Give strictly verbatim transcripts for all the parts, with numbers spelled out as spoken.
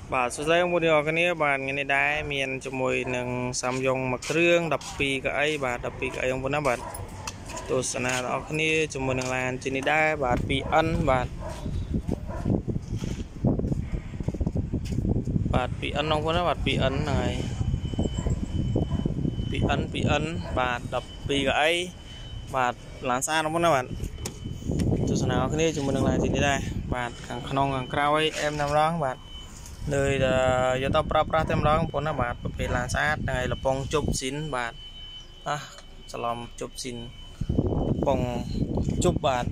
បាទសួស្តីបងប្អូនទាំងអស់គ្នាបាទថ្ងៃនេះដែរមានជាមួយនឹងសាំយ៉ុងមួយគ្រឿងដប់ពីរកៅអីបាទដប់ពីរកៅអីបងប្អូនណាបាទទស្សនាបងប្អូនគ្នាជាមួយនឹងឡានជិះនេះដែរបាទ ពីអិន បាទបាទ ពីអិន បងប្អូនណាបាទ ពីអិន ហ្នឹងហើយ ពី អិន ពីអិន បាទដប់ពីរកៅអីបាទឡានស្អាតបងប្អូនណាបាទទស្សនាបងប្អូនគ្នាជាមួយនឹងឡានជិះនេះដែរបាទខាងក្នុងខាងក្រោយអែមណាំរងបាទលើយកទៅប្រើប្រាស់តែម្ដងបងប្អូនណាបាទប្រភេទឡានស្អាតហើយលពងជប់ស៊ីនបាទអះច្រឡំជប់ស៊ីនពងជប់បាទ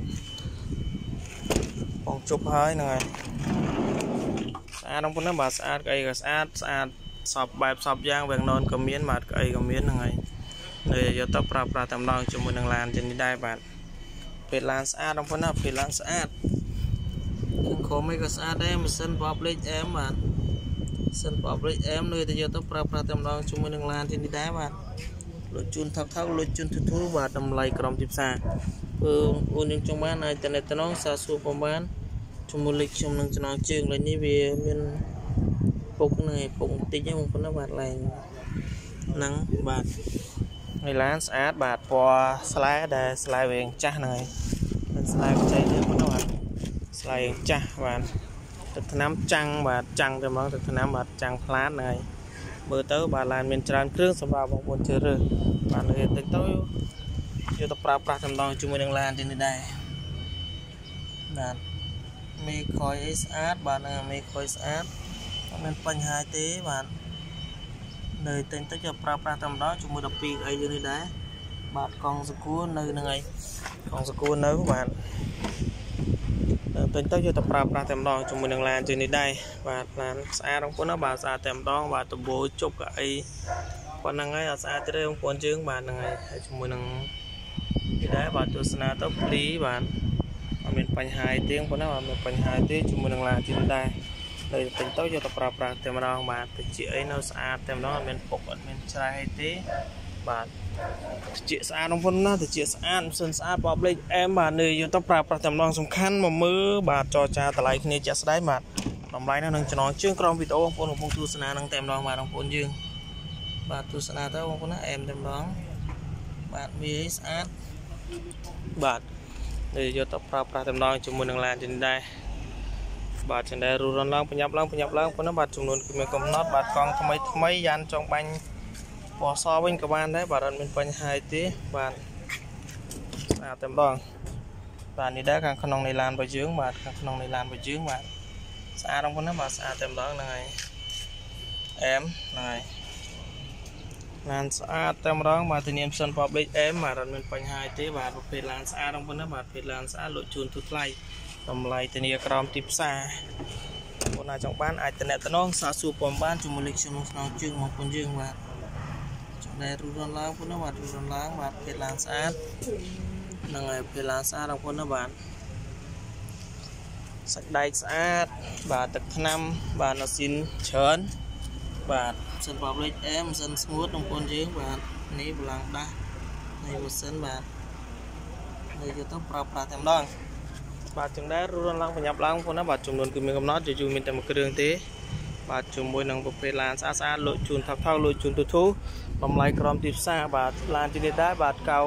ពងជប់ហើយហ្នឹងហើយស្អាតបងប្អូនណាបាទស្អាតក្អីក៏ស្អាតស្អាតសពបែបសពយ៉ាងវាំងននក៏មានបាទក្អីក៏មានហ្នឹងហើយលើយកទៅប្រើប្រាស់តែម្ដងជាមួយនឹងឡានជានេះដែរបាទប្រភេទឡានស្អាតបងប្អូនណាប្រភេទឡានស្អាតខំមិនក៏ស្អាតដែរម៉ាស៊ីនបបលេខអែមបាទសិនបបលេខអែមលើតែយកទៅប្រើប្រាស់តែម្ដងជាមួយនឹងឡានទីនេះដែរបាទលុយជូនថកថកលុយជូនទូទូបាទតម្លៃក្រមទីផ្សារគឺអូនយើងចង់បានអាចតំណតំណងសាសួរប្រមាណជាមួយលេខខ្ញុំនឹងចំណងជើងលេខនេះវាមានពុកនឹងឯពុកបន្តិចហ្នឹងបងប្អូនណាបាទឡើងហ្នឹងបាទហើយឡានស្អាតបាទពណ៌ស្លែដែលស្លែវែងចាស់ហ្នឹងហើយស្លែបច្ចេកនេះបងប្អូនណាបាទស្លែចាស់បាទទឹកថ្នាំចាំងបាទចាំងតែហ្មងទឹកថ្នាំបាទចាំងផ្លាតហ្នឹងហើយមើលទៅបាទឡានមានច្រើនគ្រឿងសម្រាប់បងប្អូនជឿរើសបាទលើតិចទៅយកទៅប្រើប្រាស់តែម្ដងជាមួយនឹងឡានទីនេះដែរបាទមេខយអីស្អាតបាទនឹងមេខយស្អាតអត់មានបញ្ហាទេបាទនៅតិចទៅយកប្រើប្រាស់តែម្ដងជាមួយដល់ពីរអីយើងនេះដែរបាទកង់សកួរនៅហ្នឹងហើយកង់សកួរនៅបាទពេញទៅយកទៅប្រើប្រាស់តែម្ដងជាមួយនឹងឡានជើងនេះដែរបាទឡានស្អាតបងប្អូនណាបាទស្អាតតែម្ដងបាទដបូជប់កៅអីប៉ុណ្្នឹងហើយអត់ស្អាតទេបងប្អូនជើងបាទហ្នឹងហើយហើយជាមួយនឹងនេះដែរបាទទស្សនាទៅភ្លីបាទអត់មានបញ្ហាទេបងប្អូនណាអត់មានបញ្ហាទេជាមួយនឹងឡានជើងនេះដែរនៅពេញទៅយកទៅប្រើប្រាស់តែម្ដងបាទតិចអីនៅស្អាតតែម្ដងអត់មានពុកអត់មានច្រែកអីទេបាទជាស្អាតបងប្អូនណាទៅជាស្អាតម៉ាស៊ីនស្អាតបបលេខអែមបាទនៅយកទៅប្រើប្រាស់តែម្ដងសំខាន់មកមើលបាទចរចាតម្លៃគ្នាជាក់ស្ដែងបាទតម្លៃនៅនឹងចំណងជើងក្រោមវីដេអូបងប្អូនកំពុងទស្សនានឹងតែម្ដងបាទបងប្អូនយើងបាទទស្សនាទៅបងប្អូនណាអែមតែម្ដងបាទវាស្អាតបាទនៅយកទៅប្រើប្រាស់តែម្ដងជាមួយនឹងឡានជានេះដែរបាទចឹងដែររੂរនឡើងប្រញាប់ឡើងប្រញាប់ឡើងបងប្អូនណាបាទចំនួនគឺមានកំណត់បាទកង់ថ្មីថ្មីយ៉ានចង់បាញ់ពណ៌សវិញក៏បានដែរបាទអត់មានបញ្ហាទេបាទស្អាតតែម្ដងបាទនេះដែរខាងក្នុងនៃឡានរបស់យើងបាទខាងក្នុងនៃឡានរបស់យើងបាទស្អាតបងប្អូនណាបាទស្អាតតែម្ដងហ្នឹងហើយអែមហ្នឹងហើយឡានស្អាតតែម្ដងបាទធានាផ្សិនបបលេខអែមបាទអត់មានបញ្ហាទេបាទប្រភេទឡានស្អាតបងប្អូនណាបាទប្រភេទឡានស្អាតលក់ជូនទូថ្លៃតម្លៃធានាក្រោមទីផ្សារបងប្អូនណាចង់បានអាចតំណតំណងសាកសួរព័ត៌មានជាមួយលេខខ្ញុំក្នុងជើងបងប្អូនយើងបាទដែលរੂរនឡើងបងប្អូនណាបាទរੂរនឡើងបាទភេទឡានស្អាតហ្នឹងហើយភេទឡានស្អាតបងប្អូនណាបាទសាច់ដែកស្អាតបាទទឹកថ្នាំបាទម៉ាស៊ីនច្រើនបាទម៉ាស៊ីនបបលេខអែមម៉ាស៊ីនស្ងួតបងប្អូនយើងបាទនេះបលាំងដាស់នៃម៉ាស៊ីនបាទហើយយកទៅប្រើប្រាស់តែម្ដងបាទចឹងដែររੂរនឡើងប្រញាប់ឡើងបងប្អូនណាបាទចំនួនគឺមានកំណត់យូរមានតែមួយគ្រឿងទេបាទជាមួយនឹងប្រភេទឡានស្អាតស្អាតលក់ជូនថោកថោកលក់ជូនទូទូតម្លៃក្រមទីផ្សារបាទឡានទីនេះដែរបាទកៅ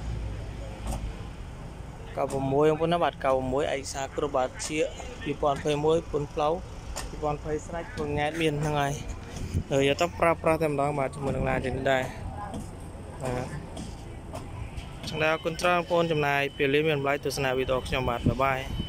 កៅ6បងប្អូនណាបាទកៅ6ឯកសារគ្រប់បាទជាពីរពាន់ยี่สิบเอ็ดពុនផ្លូវពីរពាន់ยี่สิบស្រេចព្រងញ៉ែតមានហ្នឹងហើយហើយយកទៅប្រើប្រាស់តែម្ដងបាទជាមួយនឹងឡានទីនេះដែរបាទចឹងដែរអរគុណច្រើនបងប្អូនចំណាយពេលវេលាមានតម្លៃទស្សនាវីដេអូខ្ញុំបាទបាយបាយ